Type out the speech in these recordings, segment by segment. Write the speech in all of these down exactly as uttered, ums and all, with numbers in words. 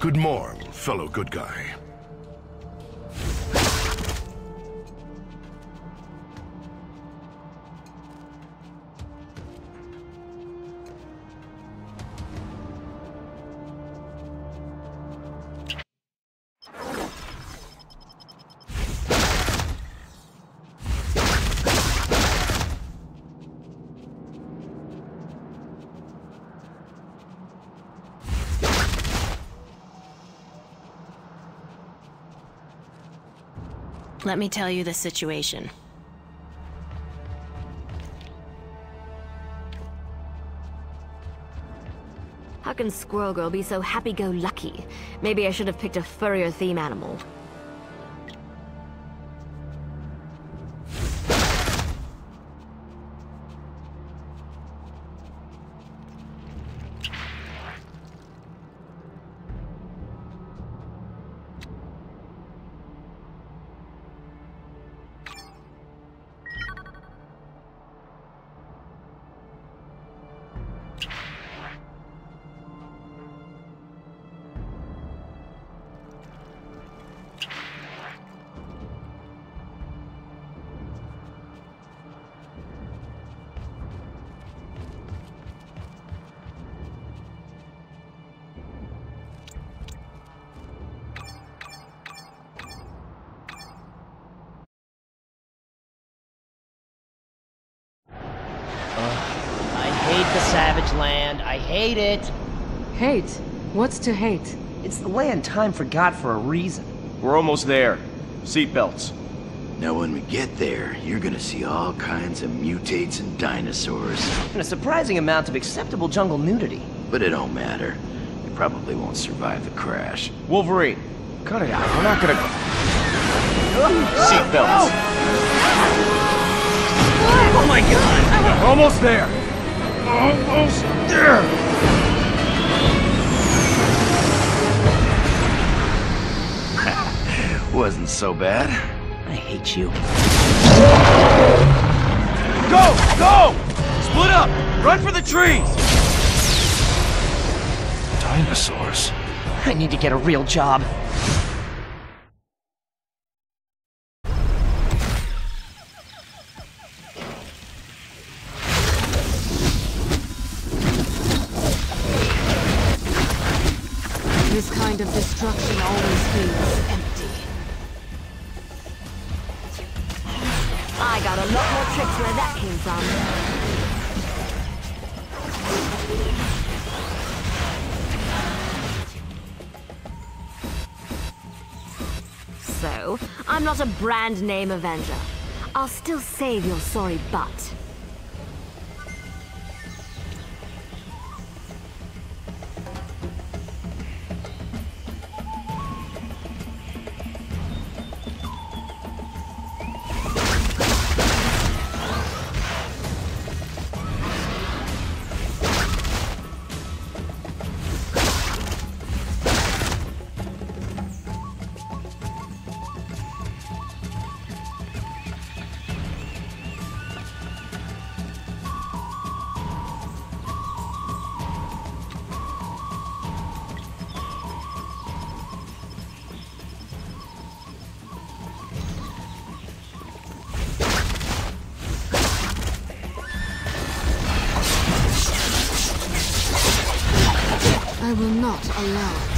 Good morn, fellow good guy. Let me tell you the situation. How can Squirrel Girl be so happy-go-lucky? Maybe I should have picked a furrier theme animal. The Savage Land. I hate it. Hate? What's to hate? It's the land time forgot for a reason. We're almost there. Seatbelts. Now when we get there, you're gonna see all kinds of mutates and dinosaurs. And a surprising amount of acceptable jungle nudity. But it don't matter. You probably won't survive the crash. Wolverine, cut it out. We're not gonna go. Seatbelts. Oh my god! Almost there. Almost there! Wasn't so bad. I hate you. Go! Go! Split up! Run for the trees! Dinosaurs? I need to get a real job. This kind of destruction always feels empty. I got a lot more tricks where that came from. So, I'm not a brand name Avenger. I'll still save your sorry butt. I will not allow it.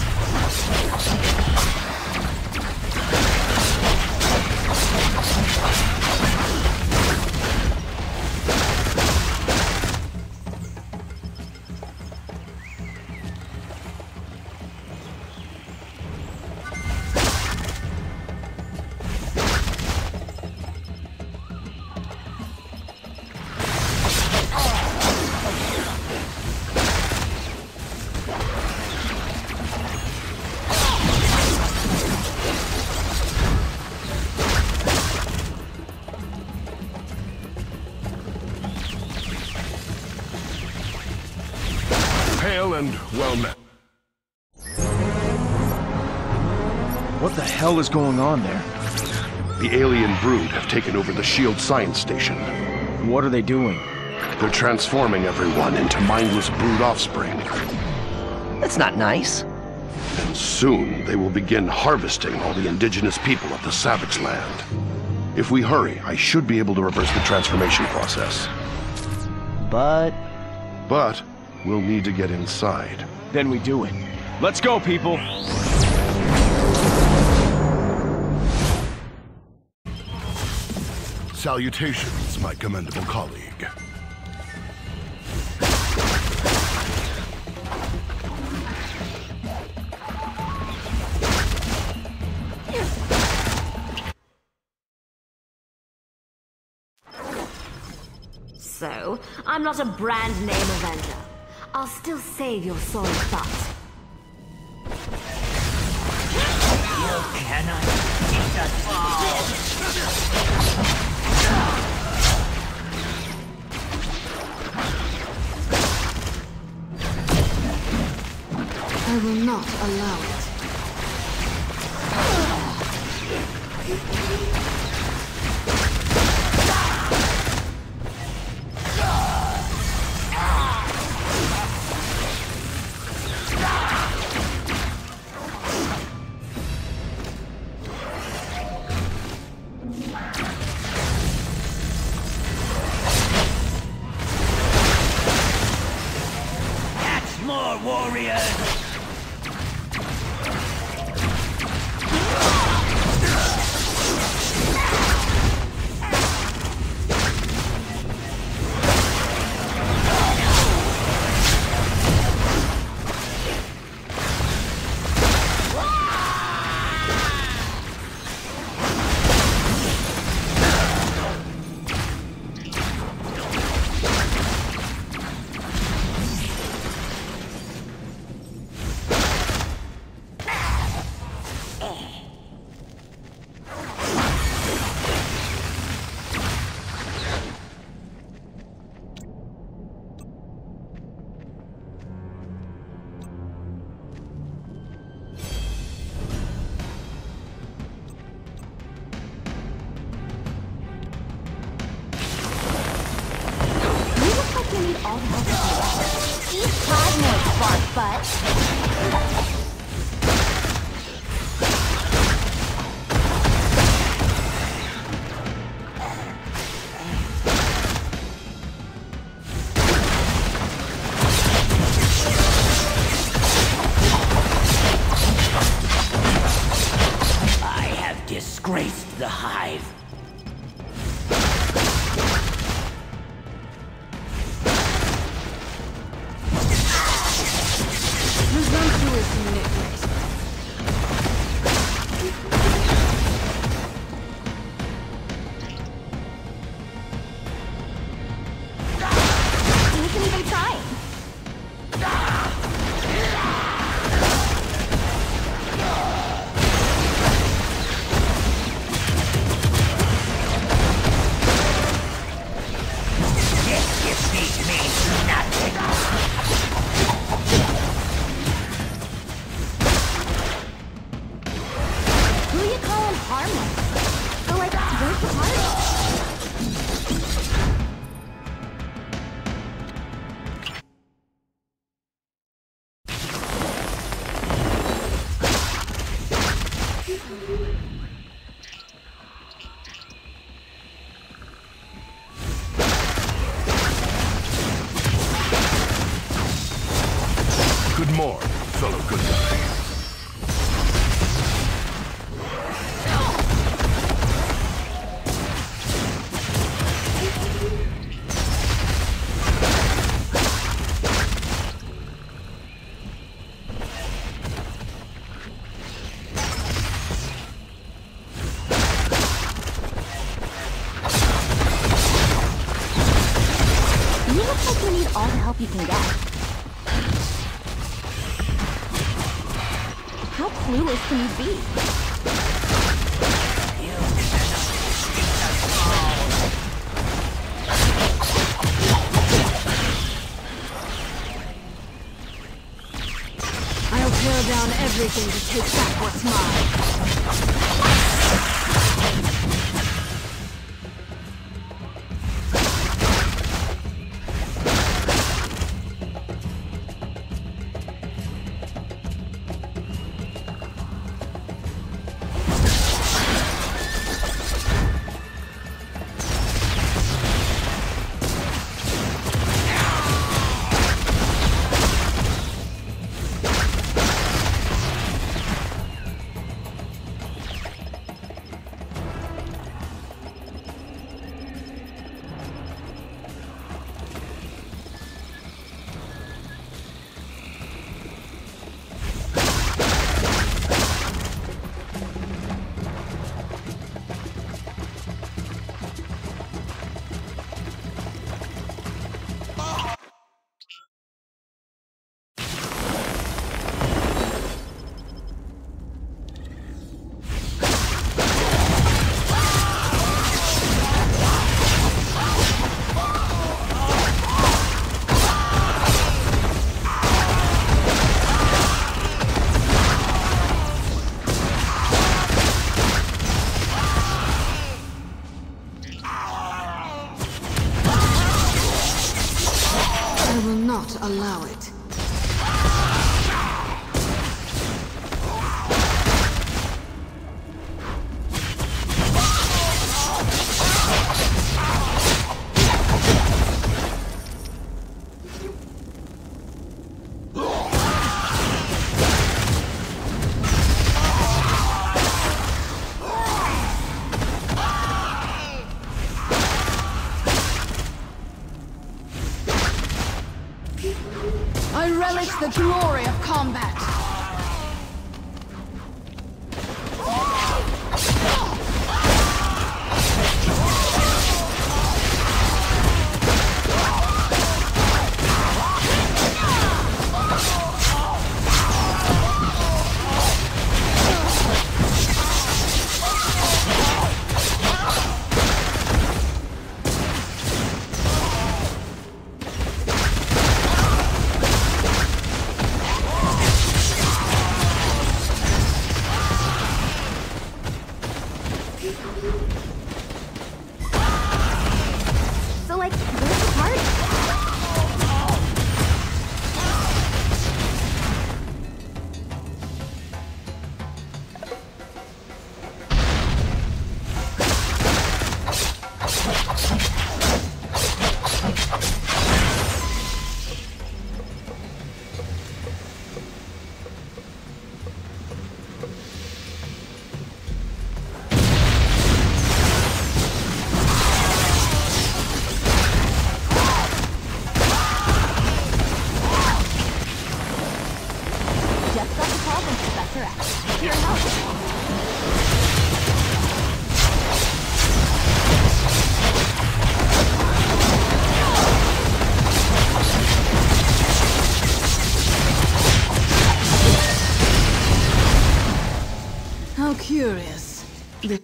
Hail and well met. What the hell is going on there? The alien brood have taken over the SHIELD science station. What are they doing? They're transforming everyone into mindless brood offspring. That's not nice. And soon they will begin harvesting all the indigenous people of the Savage Land. If we hurry, I should be able to reverse the transformation process. But... But we'll need to get inside. then we do it. Let's go, people! Salutations, my commendable colleague. So, I'm not a brand name Avenger. I'll still save your sorry thoughts. You cannot defeat us all! I will not allow it. Catch more warriors! All the help you Eat plasmoid, bark butt. I have disgraced the Hive. Good morn, fellow good guy. You look like you need all the help you can get. How clueless can you be? I'll tear down everything to take back what's mine. I will not allow it. I relish the glory of combat. So, like, where's the party? Just got the call from Professor X. Here to help. How curious. The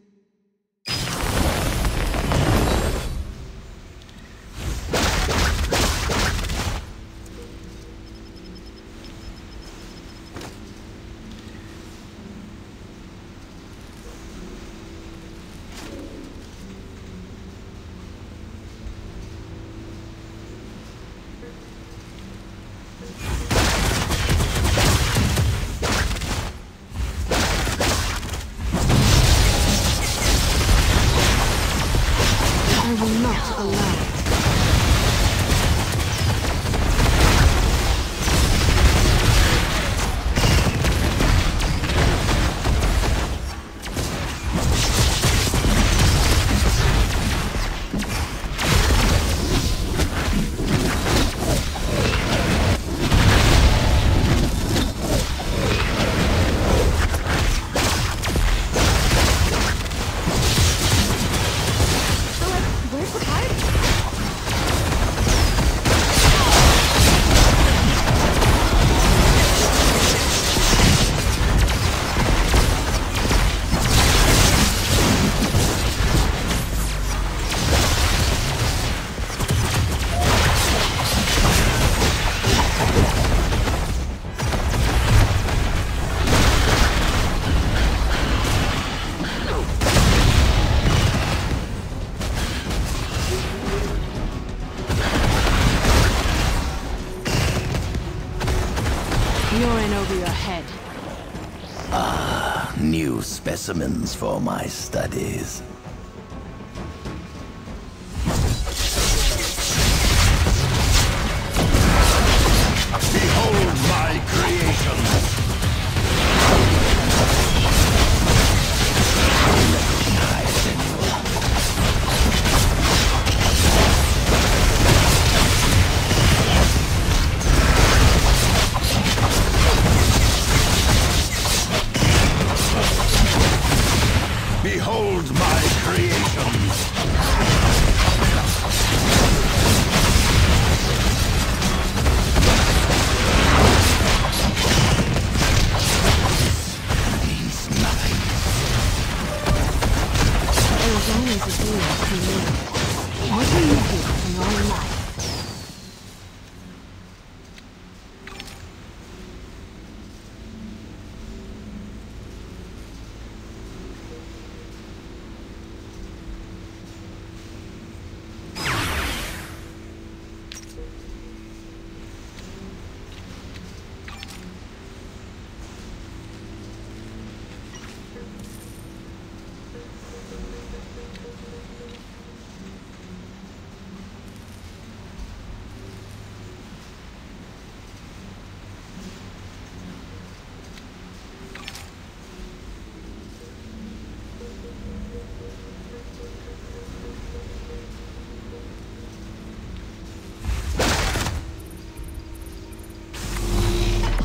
I will not allow it. So, like, where's the party? You're in over your head. New specimens for my studies. Behold my creations! Behold my creations! Means nothing. There is always a deal to be made. What do you do in your life?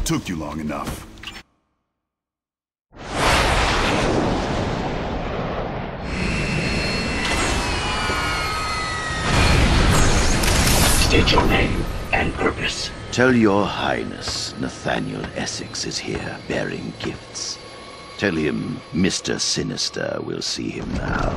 took you long enough. State your name and purpose. Tell your highness Nathaniel Essex is here, bearing gifts. Tell him Mister Sinister will see him now.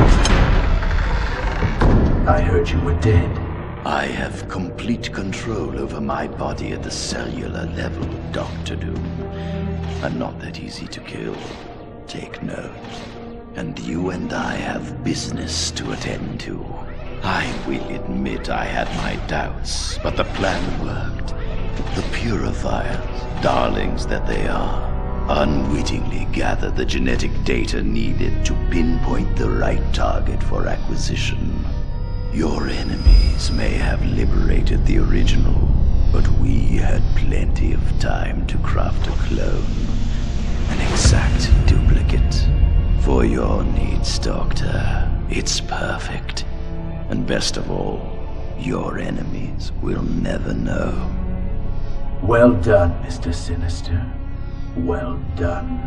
I heard you were dead. I have complete control over my body at the cellular level, Doctor Doom. I'm not that easy to kill. Take note. And you and I have business to attend to. I will admit I had my doubts, but the plan worked. The Purifiers, darlings that they are, unwittingly gathered the genetic data needed to pinpoint the right target for acquisition. Your enemies may have liberated the original, but we had plenty of time to craft a clone, an exact duplicate. For your needs, Doctor, it's perfect. And best of all, your enemies will never know. Well done, Mister Sinister. Well done.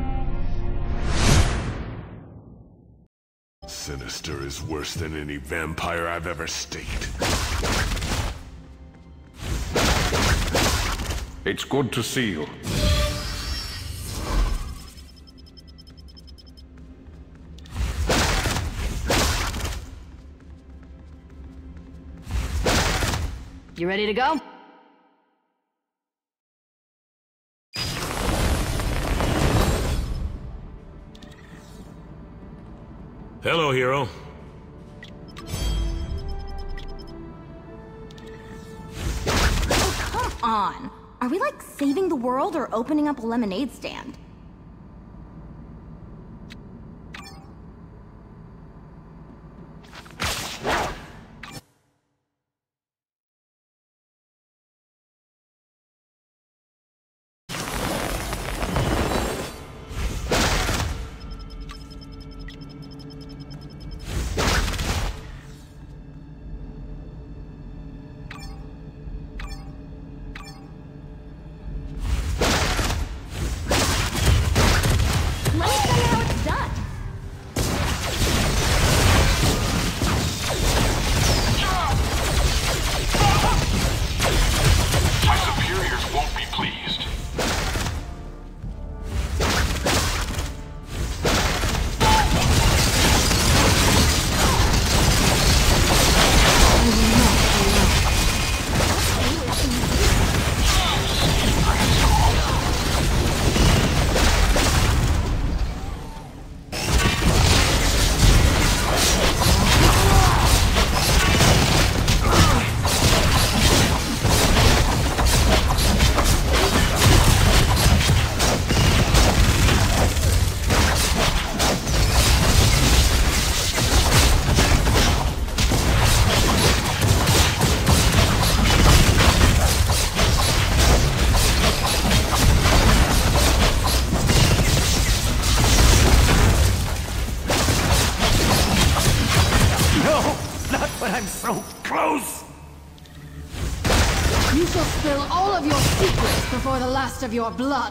Sinister is worse than any vampire I've ever staked. It's good to see you. You ready to go? Hello, hero. Oh, come on! Are we like saving the world or opening up a lemonade stand? I'm so close! You shall spill all of your secrets before the last of your blood.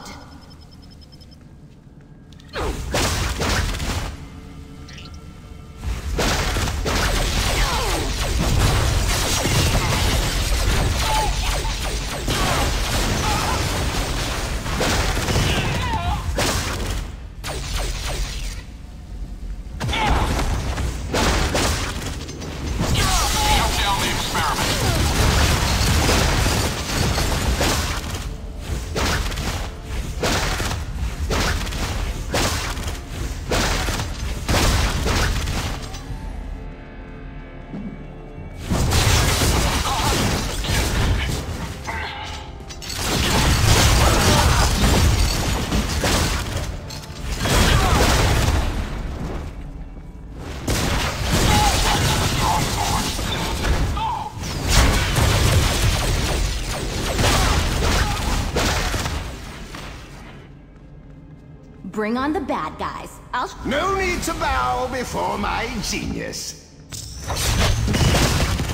Bring on the bad guys. I'll... No need to bow before my genius.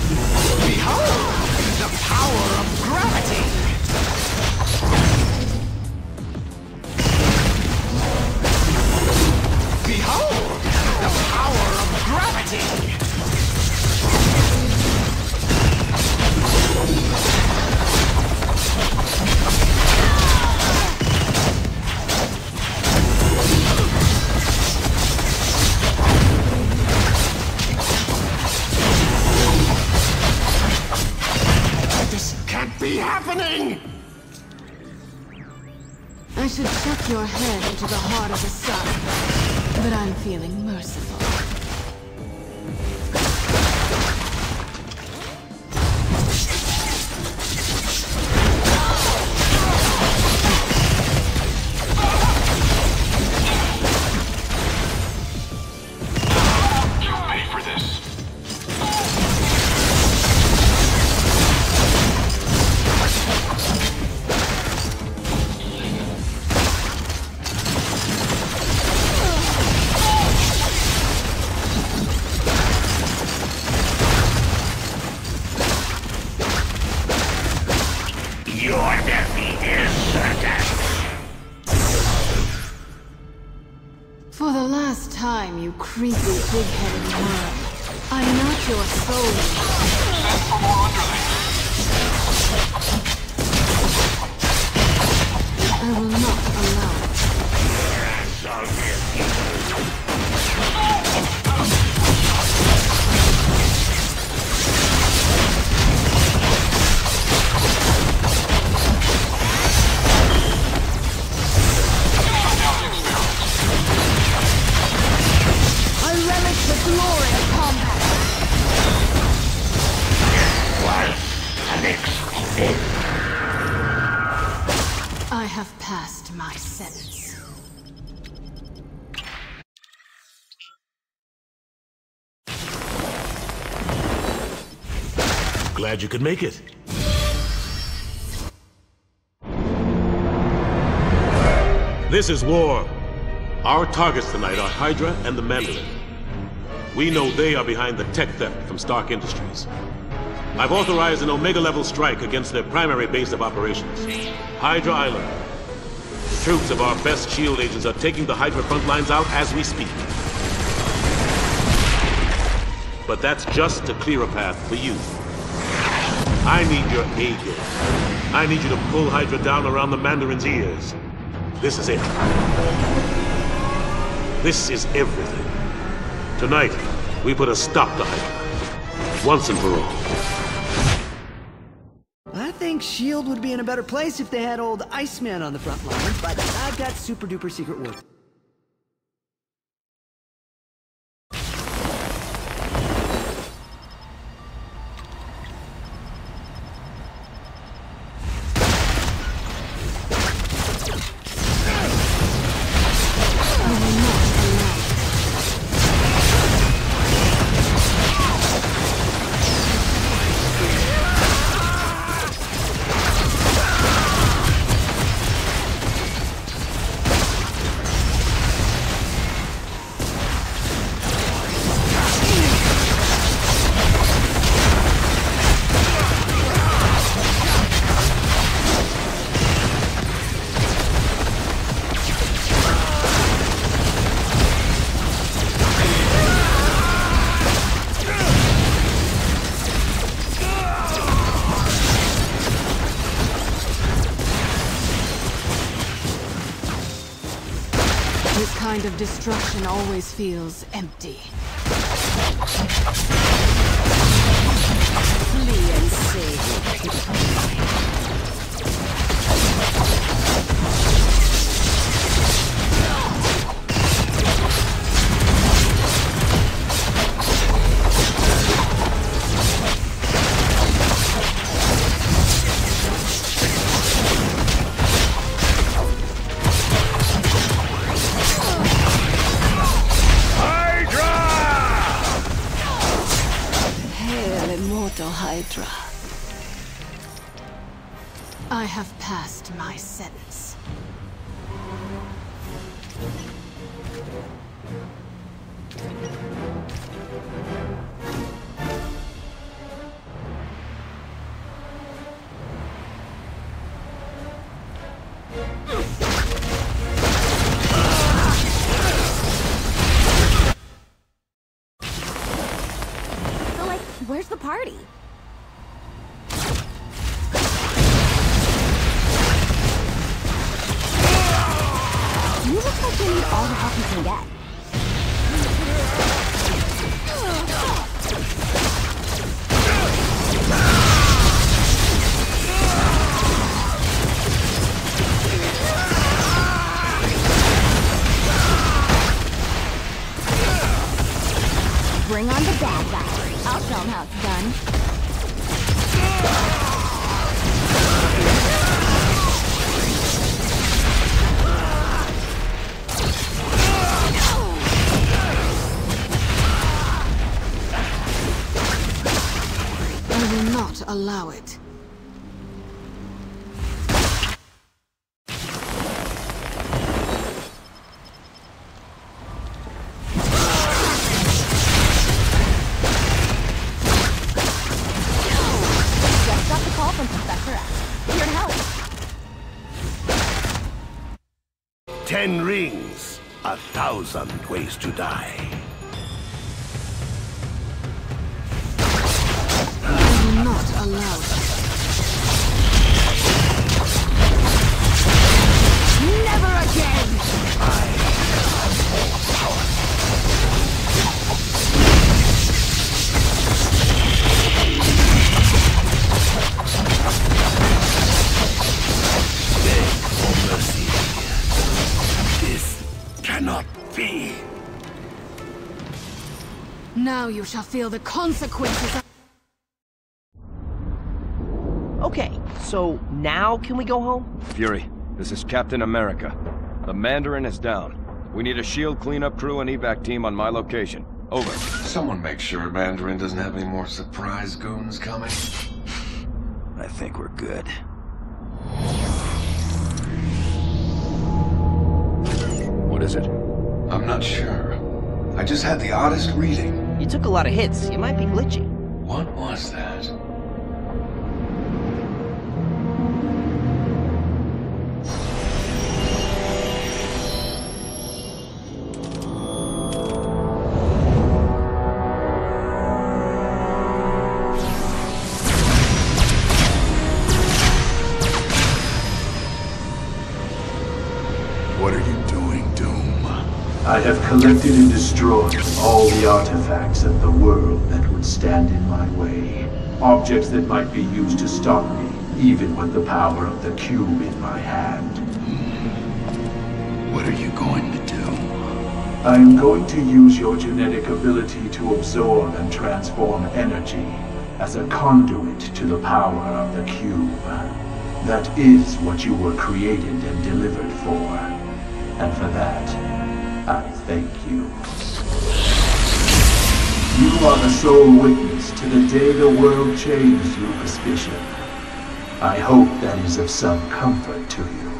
Behold, the power of gravity! happening? I should chuck your head into the heart of the sun, but I'm feeling merciful. For the last time, you creepy, big-headed worm. I'm not your soul. Send for more underlings. I will not allow it. I relish the glory of combat. I have passed my sentence. Glad you could make it. This is war. Our targets tonight are Hydra and the Mandarin. We know they are behind the tech theft from Stark Industries. I've authorized an Omega-level strike against their primary base of operations, Hydra Island. The troops of our best SHIELD agents are taking the Hydra front lines out as we speak. But that's just to clear a path for you. I need your A game. I need you to pull Hydra down around the Mandarin's ears. This is it. This is everything. Tonight, we put a stop to Hydra. Once and for all. I think SHIELD would be in a better place if they had old Iceman on the front lines, but I've got super duper secret work. This kind of destruction always feels empty. Flee and save. Hydra. I have passed my sentence. So, like, where's the party? You look like you need all the help you can get. that. I'll tell him how it's done. I will not allow it. Ten rings, a thousand ways to die. I will not allow it. Never again! I have power. Beg for mercy. This cannot be. Now you shall feel the consequences of... Okay, so now can we go home? Fury, this is Captain America. The Mandarin is down. We need a SHIELD cleanup crew and evac team on my location. Over. Someone make sure Mandarin doesn't have any more surprise goons coming. I think we're good. What is it? I'm not sure. I just had the oddest reading. You took a lot of hits. You might be glitchy. What was that? What are you doing, Doom? I have collected and destroyed all the artifacts of the world that would stand in my way. Objects that might be used to stop me, even with the power of the cube in my hand. What are you going to do? I am going to use your genetic ability to absorb and transform energy as a conduit to the power of the cube. That is what you were created and delivered for. And for that, I thank you. You are the sole witness to the day the world changed, Lucas Bishop. I hope that is of some comfort to you.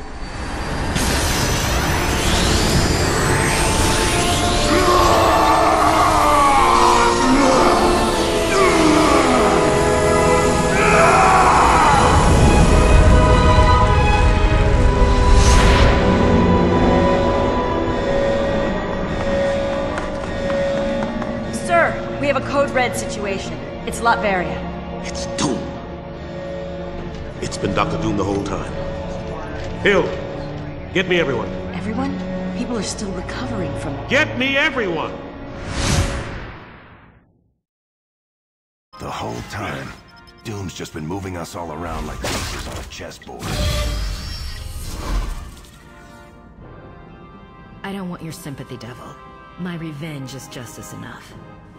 We have a code red situation. It's Latveria. It's Doom. It's been Doctor Doom the whole time. Hill, get me everyone. Everyone? People are still recovering from it. Get me everyone! The whole time, Doom's just been moving us all around like pieces on a chessboard. I don't want your sympathy, Devil. My revenge is justice enough.